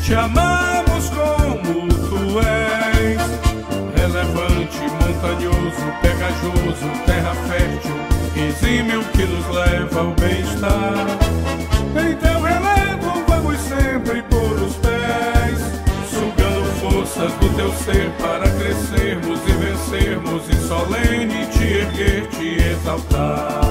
Te amamos como tu és, relevante, montanhoso, pegajoso, terra fértil, exímio que nos leva ao bem-estar. Em teu relevo vamos sempre pôr os pés, sugando forças do teu ser para crescermos e vencermos, e solene te erguer, te exaltar.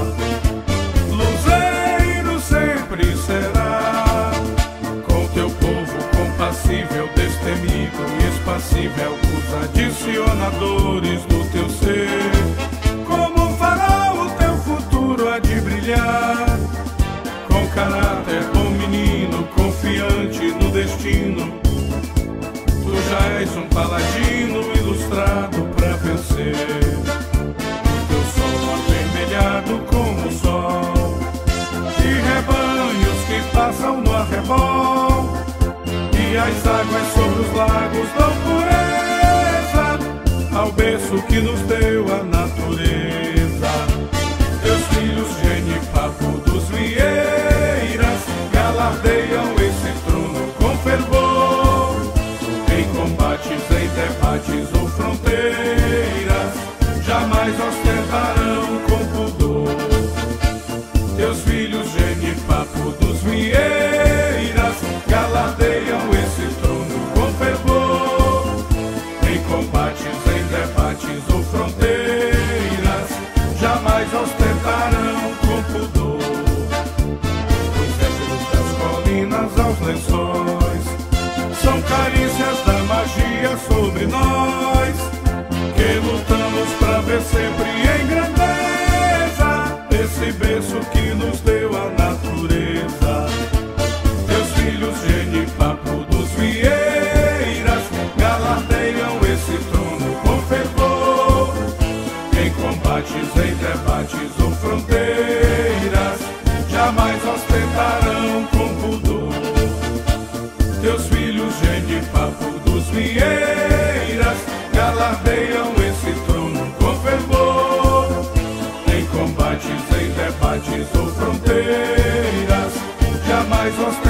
Luzeiro sempre será, com teu povo compassível, destemido e espassível, os adicionadores do teu ser. Como farol o teu futuro há de brilhar, com caráter bom menino, confiante no destino. Tu já és um paladino ilustrado pra vencer. Teu sol avermelhado como o sol, e rebanhos que passam no arrebol, e as águas sobre os lagos dão pureza ao berço que nos deu a natureza. Teus filhos, genipapo dos vieiras, galardeiam esse trono com fervor, em combates, em debates ou fronteiras, jamais ostentarão com pudor. Teus filhos, genipapo dos vieiras, galardeiam esse trono com fervor, em combates, em debates ou fronteiras, jamais ostentarão com pudor. Os séculos das colinas aos lençóis são carícias da magia sobre nós, que lutamos pra ver sempre em grandeza esse berço que nos deu a natureza. Teus filhos, genipapo dos vieiras, galardeiam esse trono com fervor, em combates, em debates ou fronteiras, jamais ostentarão com pudor. Teus filhos, genipapo dos vieiras, galardeiam esse trono com fervor, em combates, em debates ou fronteiras, jamais ostentarão